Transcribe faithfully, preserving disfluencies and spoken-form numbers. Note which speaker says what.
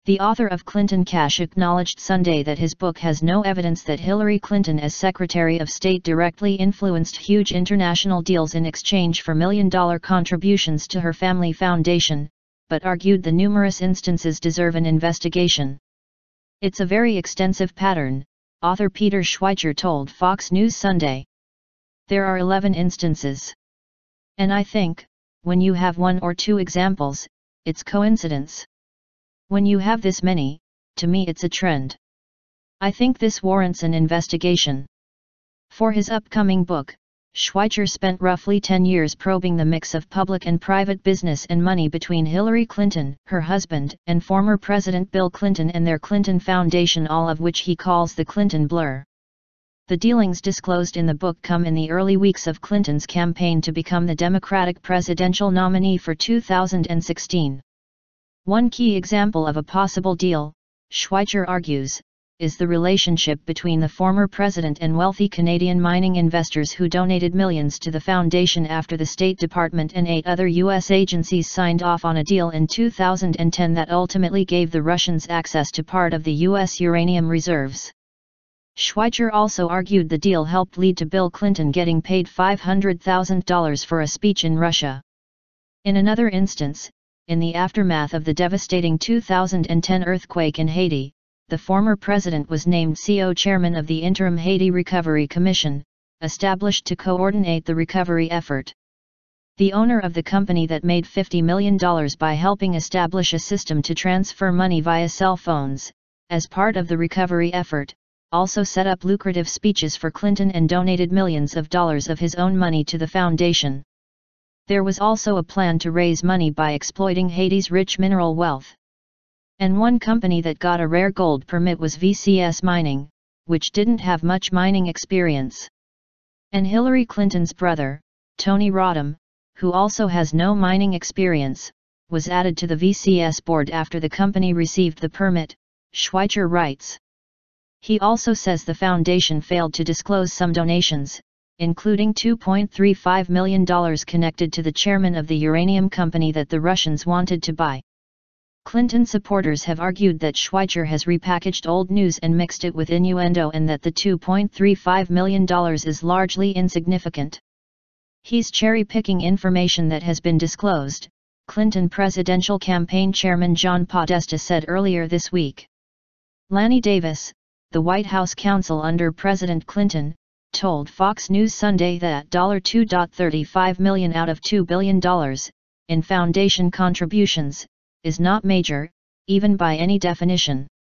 Speaker 1: The author of Clinton Cash acknowledged Sunday that his book has no evidence that Hillary Clinton as Secretary of State directly influenced huge international deals in exchange for million-dollar contributions to her family foundation, but argued the numerous instances deserve an investigation. It's a very extensive pattern, author Peter Schweizer told Fox News Sunday. There are eleven instances. And I think, when you have one or two examples, it's coincidence. When you have this many, to me it's a trend. I think this warrants an investigation. For his upcoming book, Schweizer spent roughly ten years probing the mix of public and private business and money between Hillary Clinton, her husband, and former President Bill Clinton and their Clinton Foundation, all of which he calls the Clinton blur. The dealings disclosed in the book come in the early weeks of Clinton's campaign to become the Democratic presidential nominee for two thousand sixteen. One key example of a possible deal, Schweizer argues, is the relationship between the former president and wealthy Canadian mining investors who donated millions to the foundation after the State Department and eight other U S agencies signed off on a deal in two thousand ten that ultimately gave the Russians access to part of the U S uranium reserves. Schweizer also argued the deal helped lead to Bill Clinton getting paid five hundred thousand dollars for a speech in Russia. In another instance, in the aftermath of the devastating two thousand ten earthquake in Haiti, the former president was named C E O chairman of the Interim Haiti Recovery Commission, established to coordinate the recovery effort. The owner of the company that made fifty million dollars by helping establish a system to transfer money via cell phones, as part of the recovery effort, also set up lucrative speeches for Clinton and donated millions of dollars of his own money to the foundation. There was also a plan to raise money by exploiting Haiti's rich mineral wealth. And one company that got a rare gold permit was V C S Mining, which didn't have much mining experience. And Hillary Clinton's brother, Tony Rodham, who also has no mining experience, was added to the V C S board after the company received the permit, Schweizer writes. He also says the foundation failed to disclose some donations, including two point three five million dollars connected to the chairman of the uranium company that the Russians wanted to buy. Clinton supporters have argued that Schweizer has repackaged old news and mixed it with innuendo and that the two point three five million dollars is largely insignificant. He's cherry-picking information that has been disclosed, Clinton presidential campaign chairman John Podesta said earlier this week. Lanny Davis, the White House counsel under President Clinton, told Fox News Sunday that two point three five million dollars out of two billion dollars, in foundation contributions, is not major, even by any definition.